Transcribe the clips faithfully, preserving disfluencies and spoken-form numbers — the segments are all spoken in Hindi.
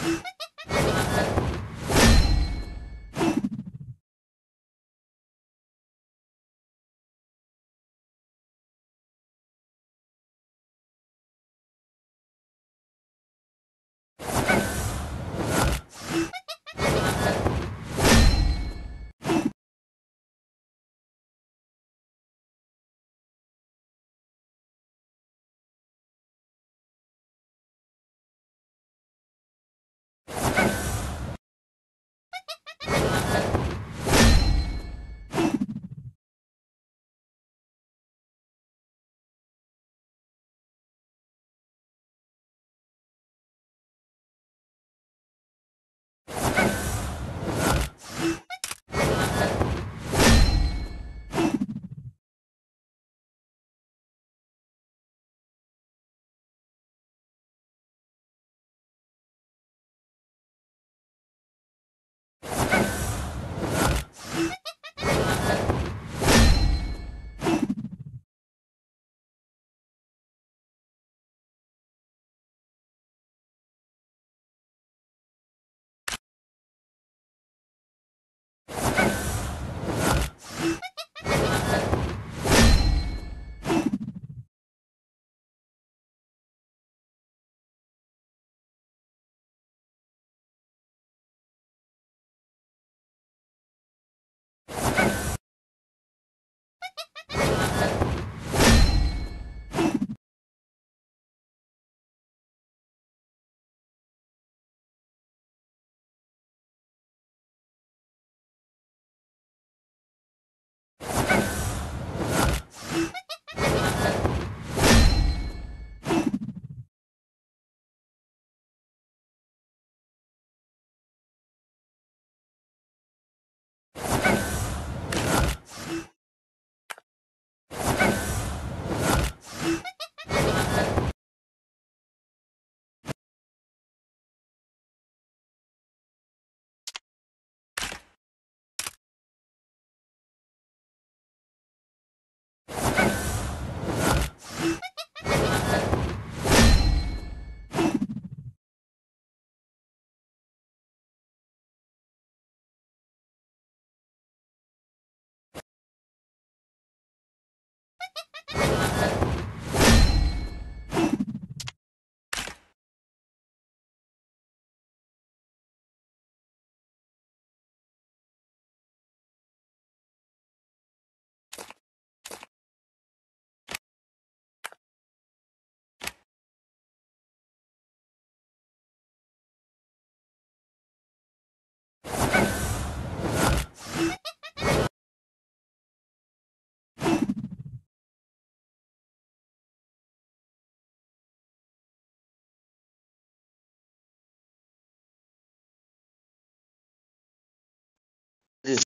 This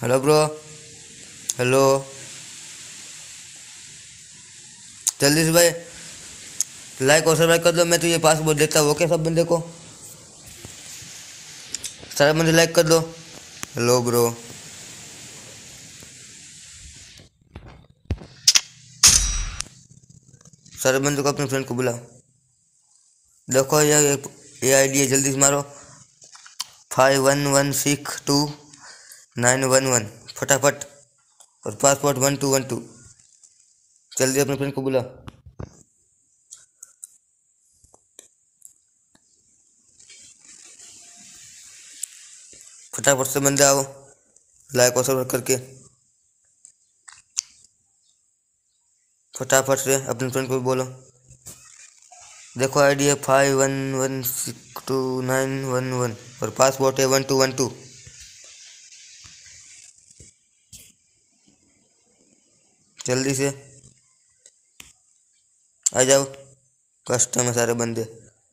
hello bro. हेलो। जल्दी से भाई लाइक और सब्सक्राइब कर दो। मैं तुझे पासपोर्ट देता हूँ ओके सब बंदे को। सारे बंदे लाइक कर दो। Hello bro. सारे बंदे को अपने फ्रेंड को बुलाओ। देखो ये ये आईडी है, जल्दी से मारो। Five one one six two nine one one फटाफट। और passport one two one two. जल्दी अपने फ्रेंड को बुलाओ। फटाफट से बंदे आओ लाइक और सब्सक्राइब करके। फटाफट से अपने फ्रेंड को बोलो। देखो आईडी है five one one six two nine one one और पासपोर्ट है वन टू वन टू। जल्दी से आ जाओ। कस्टम है सारे बंदे।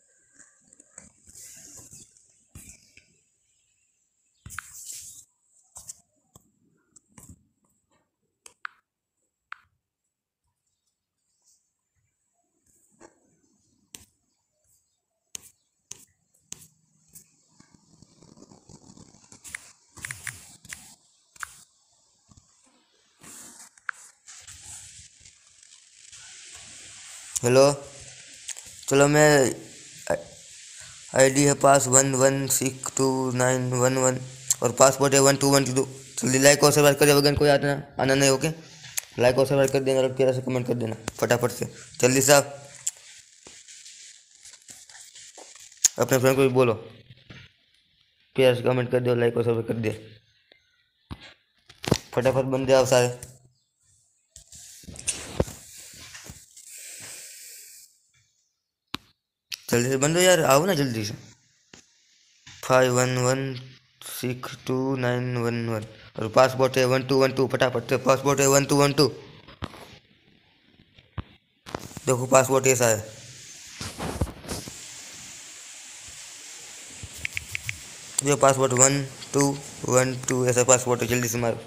हेलो। चलो मैं आईडी है पास one one six two nine one one और पासपोर्ट है वन टू वन टू। जल्दी लाइक और सब्सक्राइब कर बगैर कोई आना आना नहीं ओके। लाइक और सब्सक्राइब कर देना और प्यारा से कमेंट कर देना फटाफट से। जल्दी से आप अपने फ्रेंड को भी बोलो प्यारा से कमेंट कर दो, लाइक और सब्सक्राइब कर दे। फटाफट बंदे आओ सारे। जल्दी से बंदो यार, आओ ना जल्दी से। Five one one six two nine one one और पासपोर्ट है वन टू वन टू। फटाफट से पासपोर्ट है वन टू वन टू। देखो पासपोर्ट ऐसा है। जो passport one two one two ऐसा पासपोर्ट है। जल्दी से मारो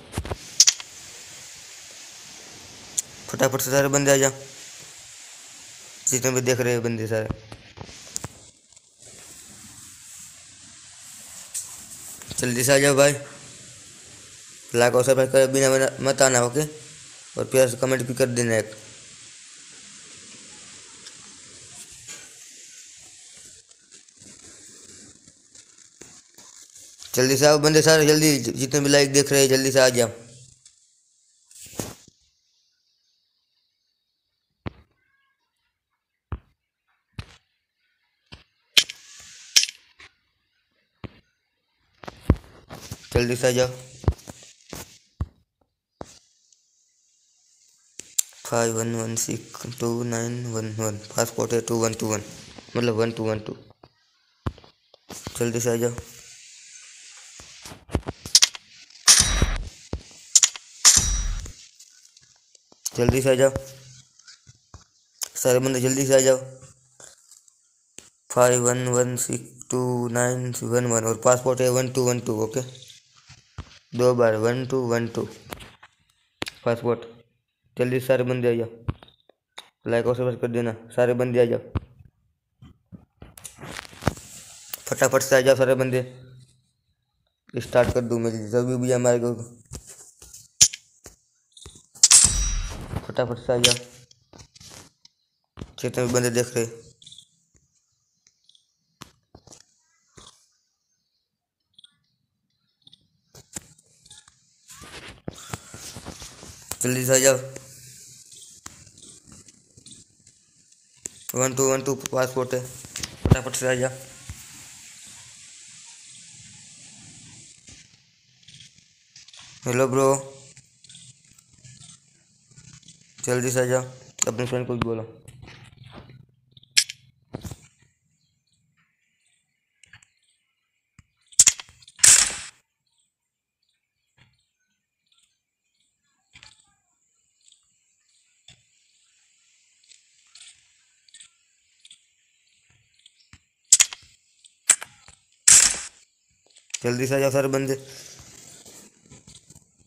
फटाफट से सारे बंदे आ जाओ जितने भी देख रहे हैं बंदे सारे। जल्दी से आ जाओ भाई। लाइक और सब्सक्राइब कर बिना मत आना ओके। और प्यार से कमेंट भी कर देना एक। जल्दी से आओ बंदे सारे, जल्दी जितने भी लाइक देख रहे हैं जल्दी से आ जाओ। जल्दी से आ जाओ। Five one one six two nine one one passport है टू वन टू वन मतलब वन टू वन टू। जल्दी से आ जाओ। जल्दी से आ जाओ सारे बंदे, जल्दी से आ जाओ। Five one one six two nine one one और पासपोर्ट है one two one two okay. दो बार one two one two passport. जल्दी से सारे बंदे आ जाओ। लाइक और सब्सक्राइब कर देना सारे बंदे आ जाओ। फटाफट से आ जाओ सारे बंदे। स्टार्ट कर दूँ मैं जल्दी भी हमारे को। फटाफट से आ जाओ जितने भी बंदे देख रहे। जल्दी से आ जाओ। One two one two passport है। फटाफट से आ जाओ। Hello bro. जल्दी से आ जाओ अपने फ्रेंड को भी बोलो। जल्दी से आ जाओ सारे बंदे।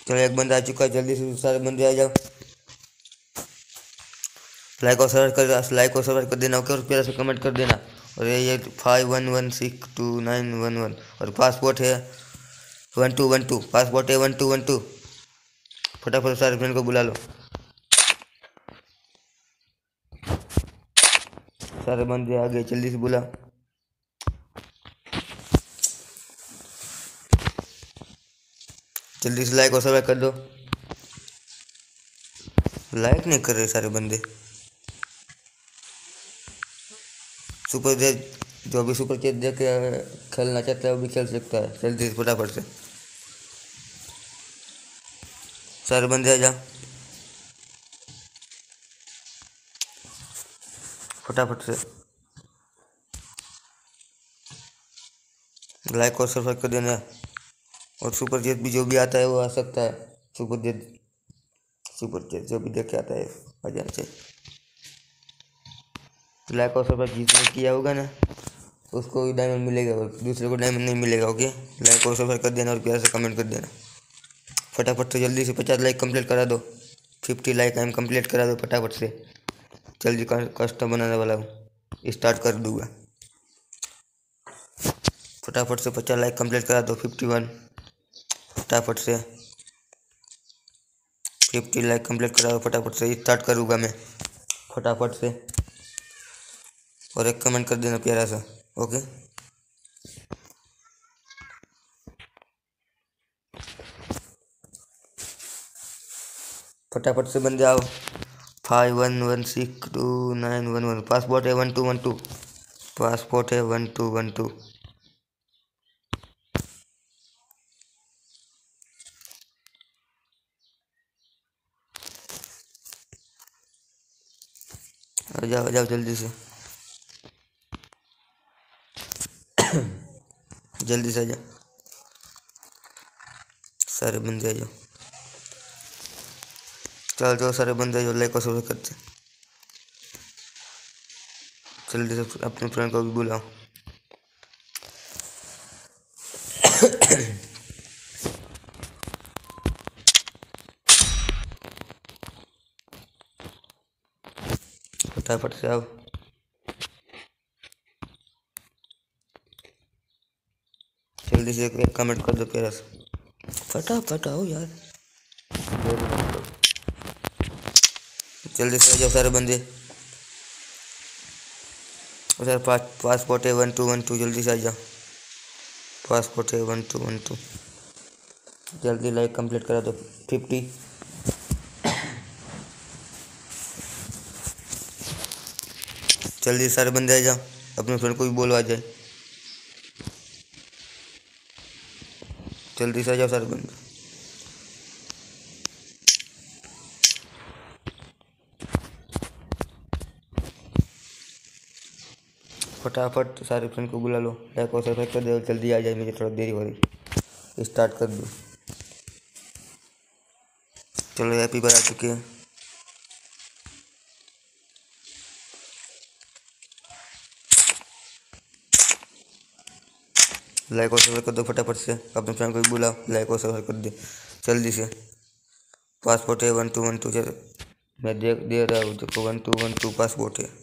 चलो एक बंदा आ चुका है, जल्दी से सारे बंदे आ जाओ। लाइक और सब्सक्राइब कर लाइक और सब्सक्राइब कर देना ओके, और प्यार से कमेंट कर देना। और ये ये five one one six two nine one one और पासपोर्ट है one two one two passport है वन टू वन टू। फटाफट सारे फ्रेंड को बुला लो। सारे बंदे आ गए, जल्दी से बुला। जल्दी से लाइक और सब्सक्राइब कर दो। लाइक नहीं कर रहे सारे बंदे। सुपर दे जो भी सुपर चेत दे के खेलना चाहता है वो भी खेल सकता है। जल्दी से फटाफट से सारे बंदे आ जाओ फटाफट से। लाइक और सब्सक्राइब कर देना। और सुपर चेत भी जो भी आता है वो आ सकता है। सुपर चेत सुपर चेत जो भी देखे आता है आ जाना चाहिए। लाइक और सब्सक्राइब जिसने किया होगा ना उसको डायमंड मिलेगा और दूसरे को डायमंड नहीं मिलेगा ओके। लाइक और सब्सक्राइब कर देना और प्यार से कमेंट कर देना फटाफट से। जल्दी से पचास लाइक कंप्लीट करा दो। फिफ्टी लाइक हम कंप्लीट करा दो फटाफट से। जल्दी कस्टम बनाने वाला हूँ, स्टार्ट कर दूंगा। फटाफट से पचास लाइक कंप्लीट करा दो। फिफ्टी वन फटाफट से फिफ्टी लाइक कंप्लीट करा दो फटाफट से। स्टार्ट करूँगा मैं फटाफट से। और एक कमेंट कर देना प्यारा सा ओके। फटाफट से बन जाओ। Five one one six two nine one one passport है one two one two passport है वन टू वन टू। आ जाओ आ जाओ जल्दी से जल्दी से आ जाओ सारे बंदे आ जाओ। चल जाओ सारे बंदे जो लाइक और सब्सक्राइब करते। जल्दी से अपने फ्रेंड को भी बुलाओ। फटाफट से आओ। जल्दी से एक कमेंट कर दो प्यारा से। फटाफट आओ यार। जल्दी से आ जाओ सारे बंदे। सर पास पासपोर्ट है वन टू वन टू जल्दी से आ जाओ। पासपोर्ट है वन टू वन टू। जल्दी लाइक कंप्लीट करा दो। फिफ्टी जल्दी सारे बंदे आ जाओ। अपने फ्रेंड को भी बोलो आ जाए। जल्दी से आ जाओ सारे बंदे। फटाफट सारे फ्रेंड को बुला लो। लाइक और सब्सक्राइब कर दो। जल्दी आ जाए, मुझे थोड़ा देरी हो रही। स्टार्ट कर दो। चलो हैप्पी बार आ चुके हैं। लाइक और सब्सक्राइब कर दो फटाफट से। अपने फ्रेंड को भी बुलाओ, लाइक और सब्सक्राइब कर दे जल्दी से। पासपोर्ट है वन टू वन टू। चलो मैं दे दे रहा हूँ देखो one two one two passport है।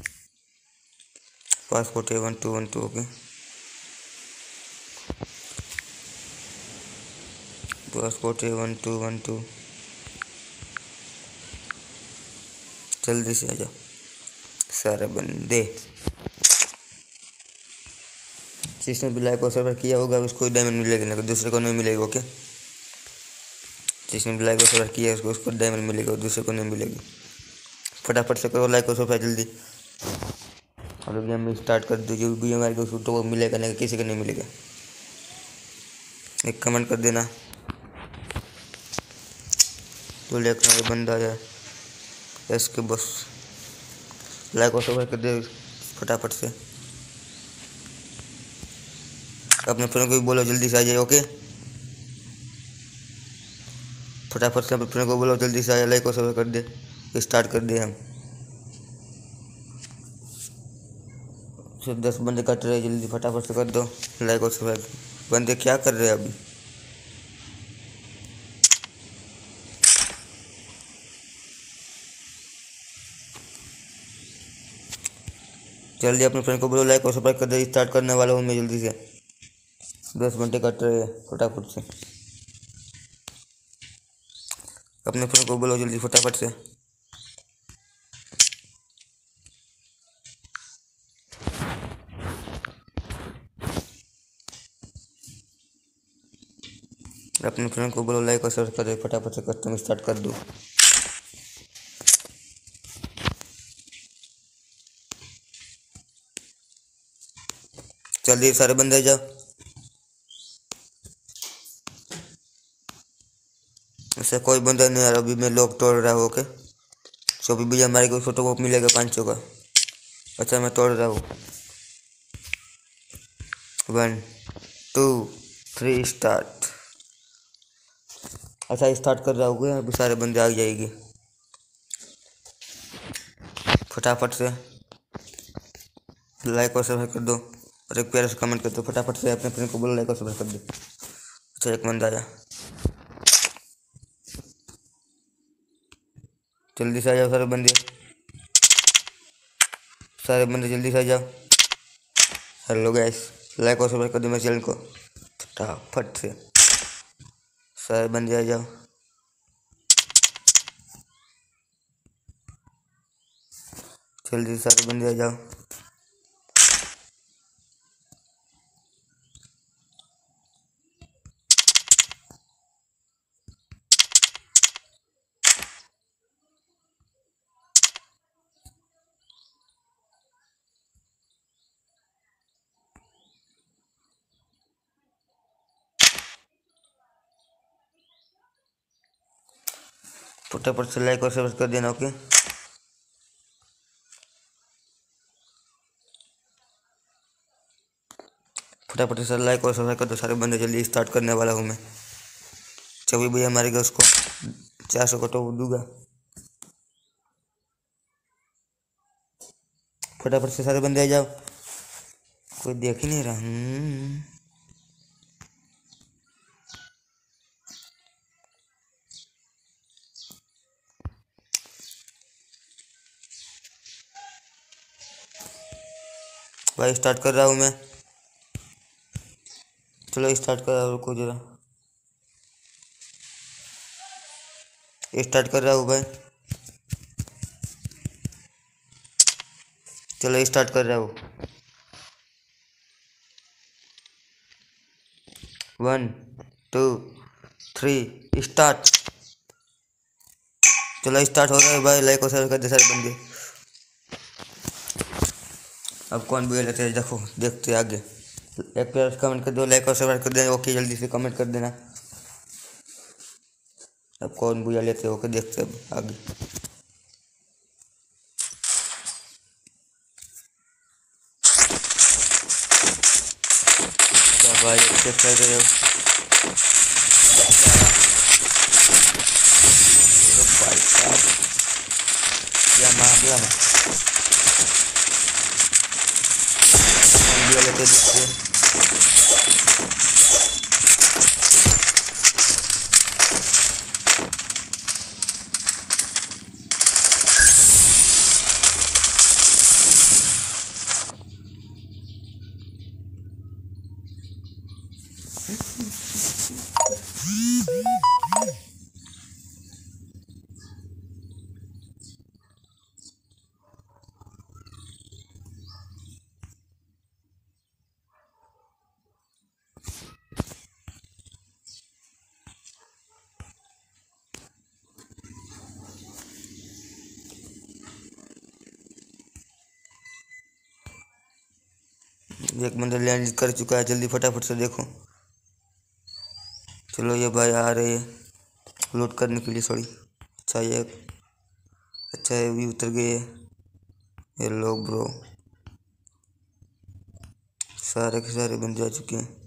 पासपोर्ट है one two one two okay. Passport है वन टू वन टू। जल्दी से आ जाओ सारे बंदे। जिसने भी लाइक और सब्सक्राइब किया होगा उसको डायमंड मिलेगा, ना दूसरे को नहीं मिलेगा ओके। जिसने भी लाइक और सब्सक्राइब किया उसको उसको डायमंड मिलेगा, दूसरे को नहीं मिलेगी। फटाफट से करो लाइक और सब्सक्राइब जल्दी। और गेम में स्टार्ट कर दो। जो भी हमारे को उसको वो मिलेगा, नहीं किसी को नहीं मिलेगा। एक कमेंट कर देना तो लेकर बंदा आ जाए इसके बस। लाइक और सब्सक्राइब कर दे फटाफट से। अपने फ्रेंड को भी बोलो जल्दी से आ जाए ओके। फटाफट से अपने फ्रेंड को बोलो जल्दी से आ जाए। लाइक और सब्सक्राइब कर दे। स्टार्ट कर दे हम। सिर्फ दस बंदे कट रहे, जल्दी फटाफट से कर दो लाइक और सब्सक्राइब। बंदे क्या कर रहे हैं अभी? जल्दी अपने फ्रेंड को बोलो लाइक और सब्सक्राइब कर दे। स्टार्ट करने वाला हूँ मैं जल्दी से। दस घंटे कट रहे हैं फटाफट से। अपने फ्रेंड को बोलो जल्दी फटाफट से। अपने फ्रेंड को बोलो लाइक और सब्सक्राइब कर दे। फटाफट से कस्टम स्टार्ट कर दो। जल्दी सारे बंदे आ जाओ। ऐसा कोई बंदा नहीं आ रहा। अभी मैं लोग तोड़ रहा हूँ। ओके सो अभी भैया हमारे को फोटो कॉपी मिलेगा पाँच सौ का। अच्छा मैं तोड़ रहा हूँ। One two three start. अच्छा स्टार्ट कर रहा हूँ। अभी सारे बंदे आ जाएंगे। फटाफट से लाइक और सब्सक्राइब कर दो और एक प्यारा सा कमेंट कर दो। फटाफट से अपने फ्रेंड को बोलो लाइक और सब्सक्राइब कर दो। अच्छा एक बंदा आया। जल्दी से आ जाओ सारे बंदे। सारे बंदे जल्दी से आ जाओ। हेलो गाइस लाइक और सब्सक्राइब कर दो मेरे चैनल को फटाफट से। सारे बंदे आ जाओ। जल्दी से सारे बंदे आ जाओ। फटाफट से लाइक और सब्सक्राइब कर देना। ओके फटाफट से लाइक और सब्सक्राइब कर दो सारे बंदे। जल्दी स्टार्ट करने वाला हूँ मैं। चौबी भैया मारेगा उसको। चार सौ का तो दूंगा। फटाफट से सारे बंदे आ जाओ। कोई देख ही नहीं रहा। हम्म। भाई स्टार्ट कर रहा हूँ मैं। चलो स्टार्ट कर रहा हूँ। रुको जरा स्टार्ट कर रहा हूँ भाई। चलो स्टार्ट कर रहा हूँ। One two three start. चलो स्टार्ट हो रहा है भाई। लाइक और सब्सक्राइब कर दे सारे बंदे। अब कौन बुरा लेते हैं देखो देखते आगे। एक प्यार कमेंट कर दो। लाइक और सब्सक्राइब कर देना। ओके जल्दी से कमेंट कर देना। अब कौन बुरा लेते हो के देखते अब आगे। क्या भाई चेक कर रहे हो। भाई साहब क्या मामला है। बुरा लेते देखते हैं। एक बंदा लैंड कर चुका है। जल्दी फटाफट से देखो। चलो ये भाई आ रहे हैं लोड करने के लिए। सॉरी अच्छा ये अच्छा ये भी उतर गए। ये लोग ब्रो सारे के सारे बंदे आ चुके हैं।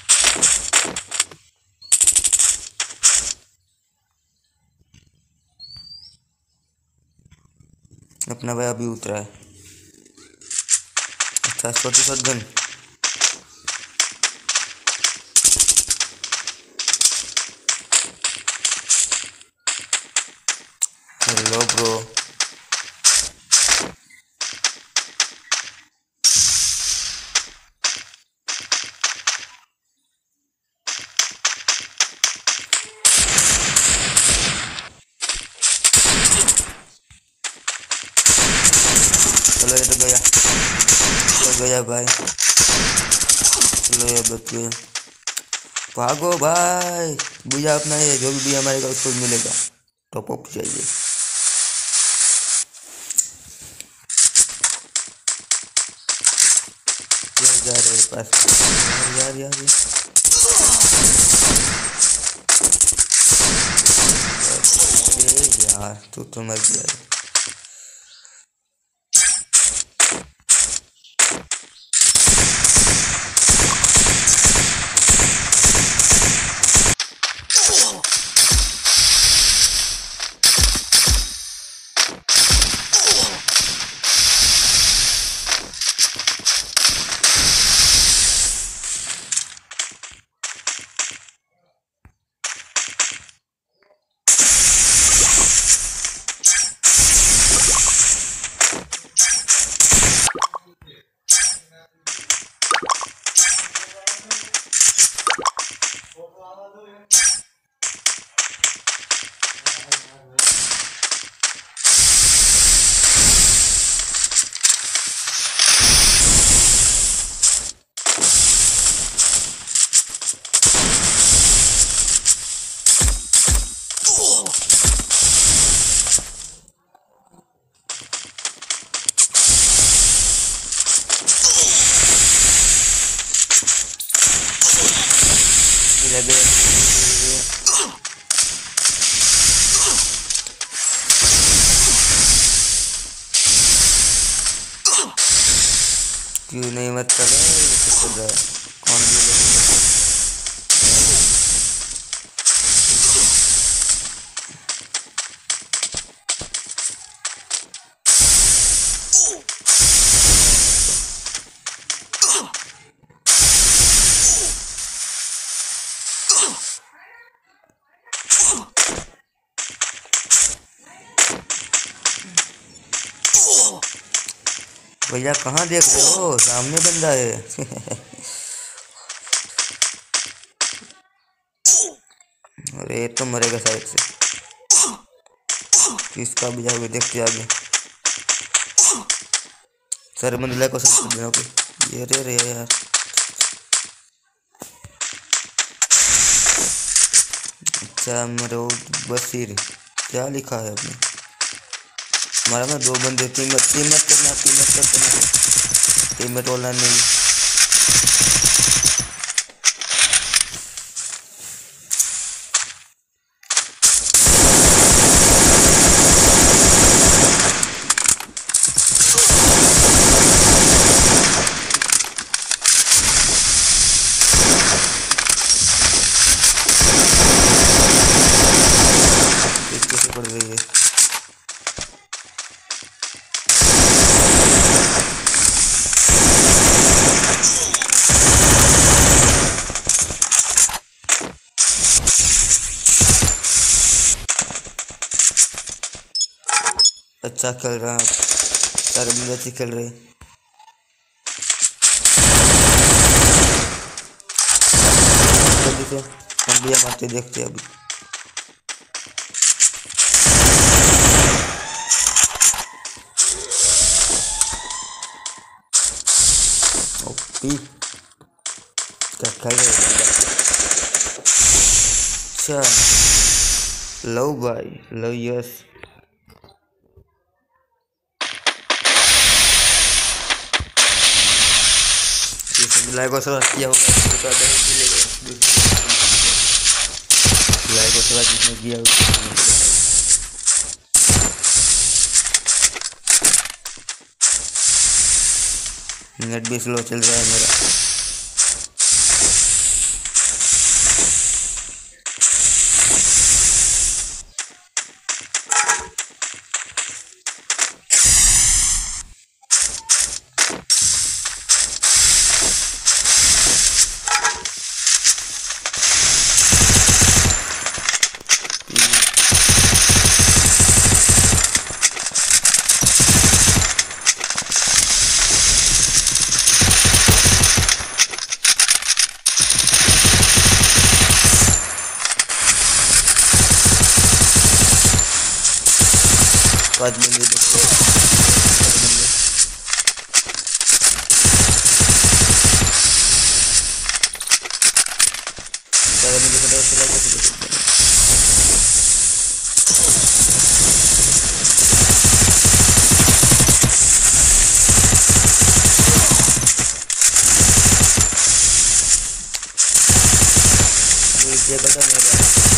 अपना भाई अभी उतरा है। अच्छा छोटी शॉट गन। हेलो ब्रो चलो ये तो गया, तो गया भाई। चलो ये बच गया, भागो भाई। भैया अपना ये जो भी भैया मारेगा उसको भी मिलेगा, टॉप अप चाहिए। जा रहे पास यार यार यार यार तू तो मर गया। क्यों नहीं मत चलो, कौन भैया कहाँ देख रहे हो, सामने बंदा है। अरे ये तो मरेगा साइड से, किसका भी जाओगे देखते आगे। सर बंदे को सब ये रे रे यार। अच्छा मेरे बसीर क्या लिखा है अपने हमारा ना, दो बंदे टीम टीम करना टीम करना टीम में टोलना नहीं। कैसे पड़ रही है अच्छा खेल रहा है, सारे बंदे अच्छे खेल रहे। जल्दी से हम भी मारते देखते अभी। ओपी क्या खेल रहे। अच्छा लो भाई लो यस। लाइक और सब्सक्राइब किया होगा, लाइक और सब्सक्राइब जिसने किया नेट भी स्लो चल रहा है मेरा। पाँच बंदे बचे, सारे बंदे फटाफट से लाइक और सब्सक्राइब करें। ये बता मेरा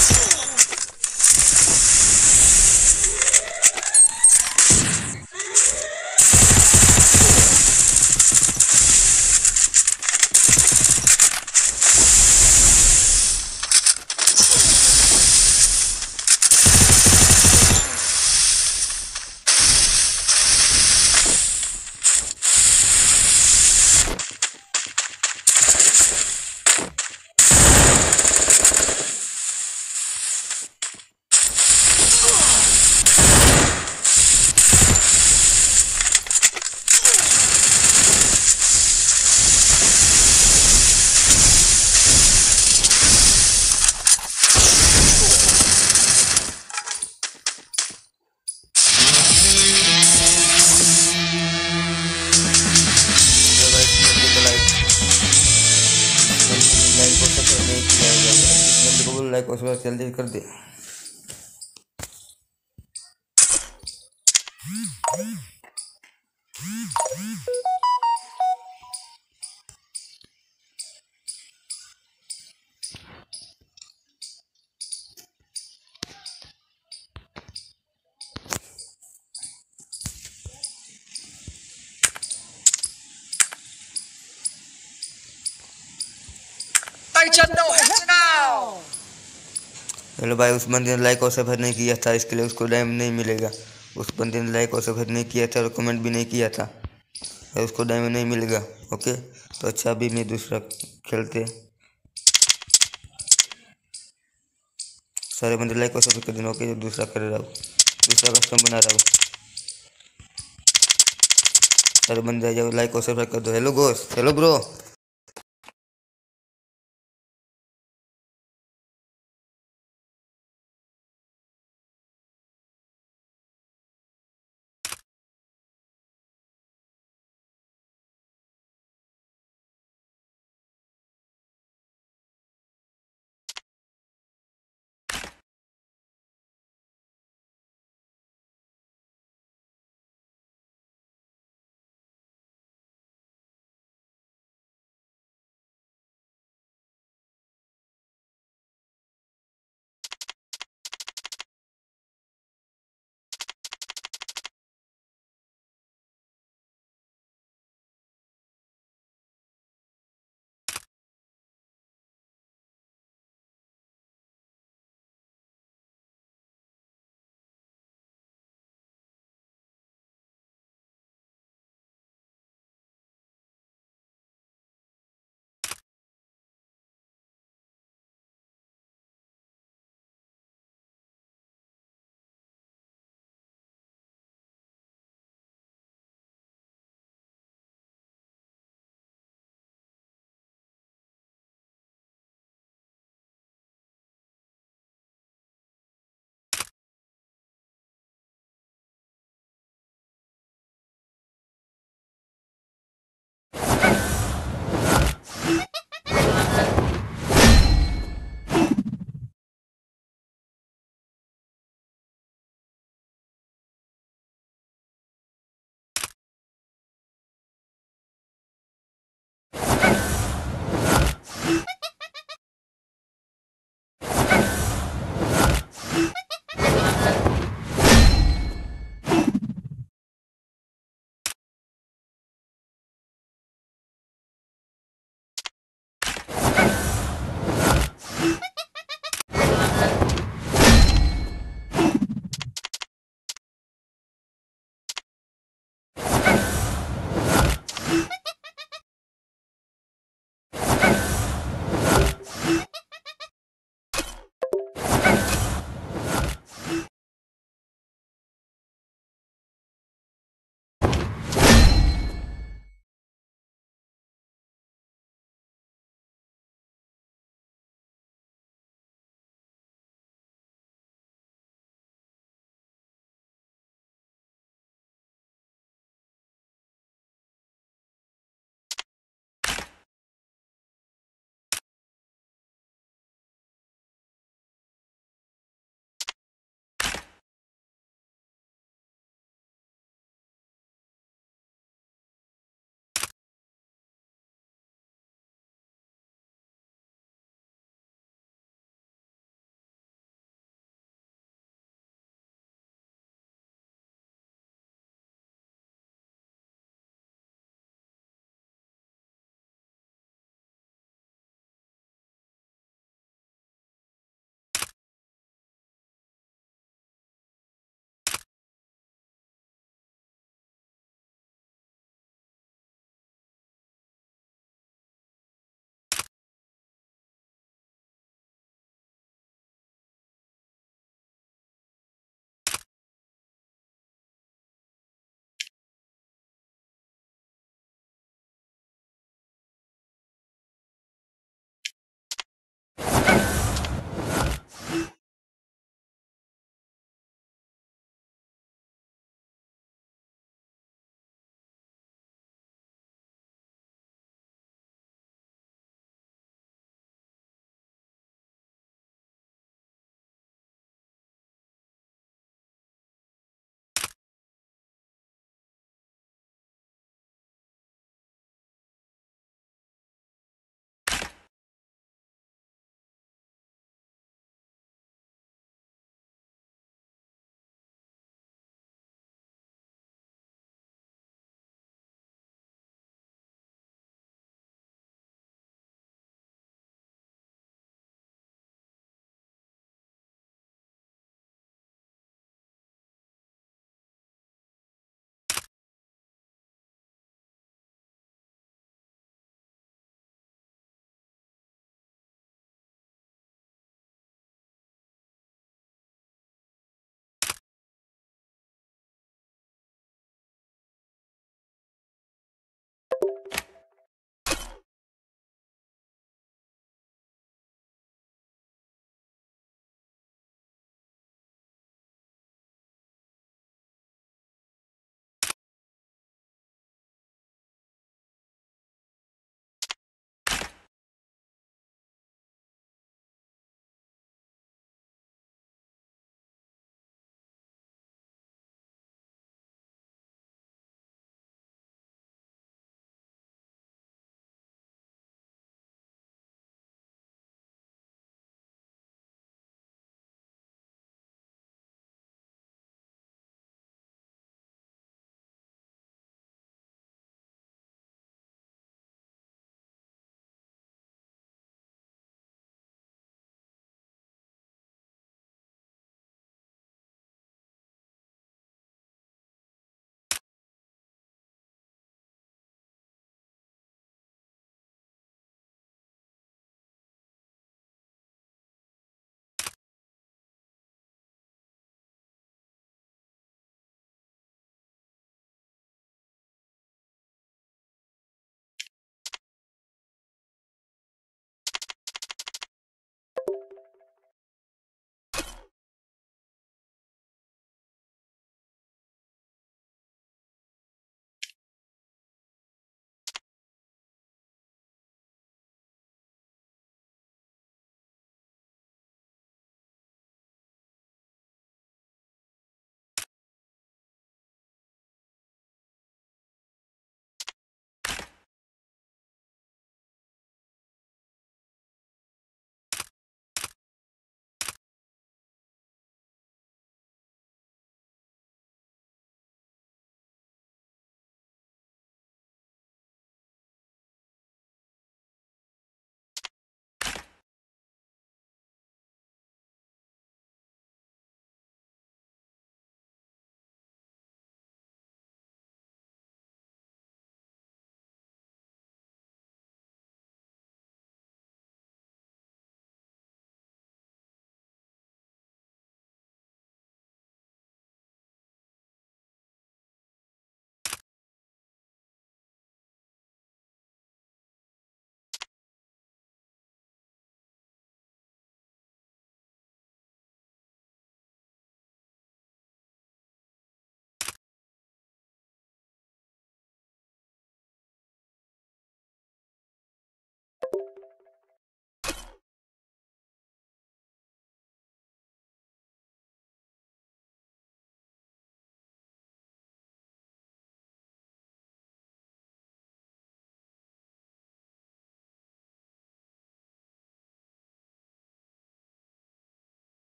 लाइक और सब्सक्राइब नहीं किया है इस बंदे को बोलो लाइक और सब्सक्राइब जल्दी कर दे। हेलो भाई, उस बंदे ने लाइक और सब्सक्राइब नहीं किया था, इसके लिए उसको डायमंड नहीं मिलेगा। उस बंदे ने लाइक और सब्सक्राइब नहीं किया था और कमेंट भी नहीं किया था, उसको डायमंड नहीं मिलेगा। ओके, तो अच्छा अभी मैं दूसरा खेलते। सारे बंदे लाइक और सब्सक्राइब कर देना। ओके, दूसरा कर रहा हूँ, दूसरा कस्टम बना रहा हूँ। सारे बंदे आ जाओ, लाइक और सब्सक्राइब कर दो। Hello guys, hello bro.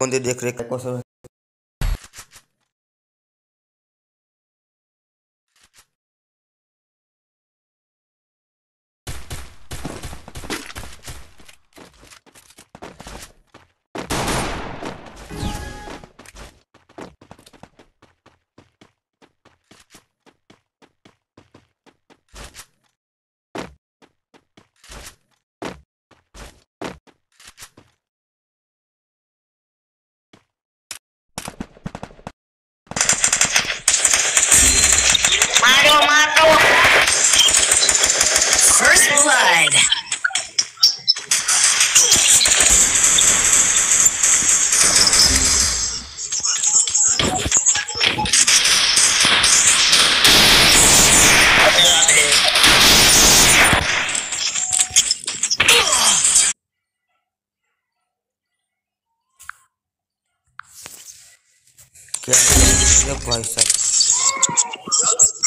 कौन दे देख रेख कौन सा मारो मारो फर्स्ट ब्लड क्या भाई साहब